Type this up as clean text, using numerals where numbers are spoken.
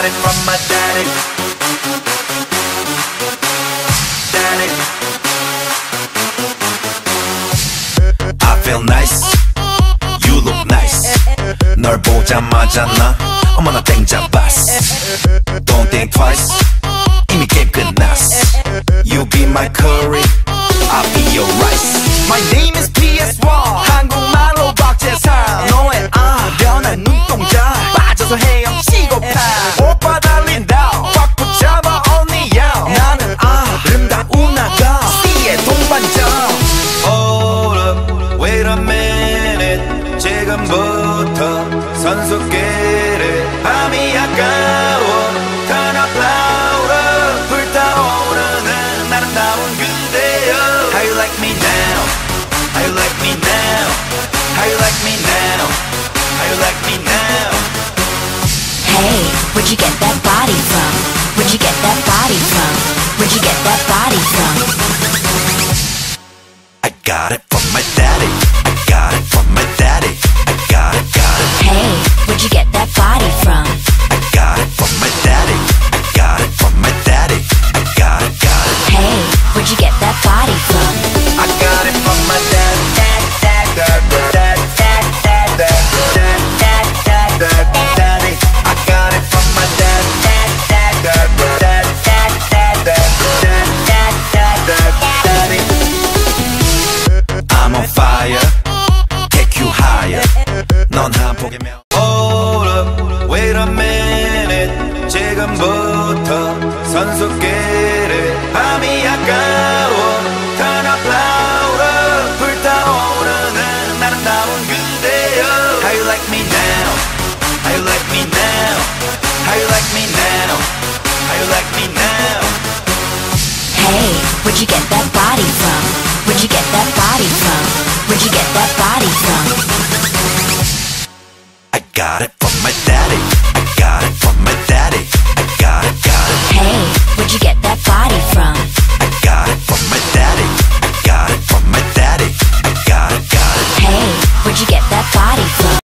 it from my daddy. Daddy. I feel nice. You look nice. 널 보자마자 나 어머나 땡 잡았어. Don't think twice. 이미 게임 끝났어. You be my curry, I'll be your rice. My name is PS1. 한국말로 박재상. 너의 아련한 눈동자 빠져서 헤엄치고파. 오빠 달린다 꽉 붙잡아 언니야. 나는 아름다운 아가 C의 동반자. Hold up, wait a minute. 지금부터 선수끼리 밤이 아까워. Turn up louder. 불타오르는 아름다운 그대여. How you like me now? How you like me now? How you like me now? How you like me now? Hey, where'd you get that body from? Where'd you get that body from? Where'd you get that body from? I got it from my daddy. I got it from my daddy. I got it, got it. Hey, where'd you get that body from? I got it from my daddy. I got it from my daddy. I got it, got it. Hey, where'd you get that body from? I got it from my daddy. Daddy. I got it from my daddy. Daddy. I'm on fire. Take you higher. 넌 한 폭이면. Hold up, wait a minute. 지금부터 선수끼리 밤이 아까워. Turn up louder. 불타오르는 아름다운 그대여. How you like me now? How you like me now? How you like me now? How you like me now? Hey, where'd you get that body from? Where'd you get that body from? Where'd you get that body from? I got it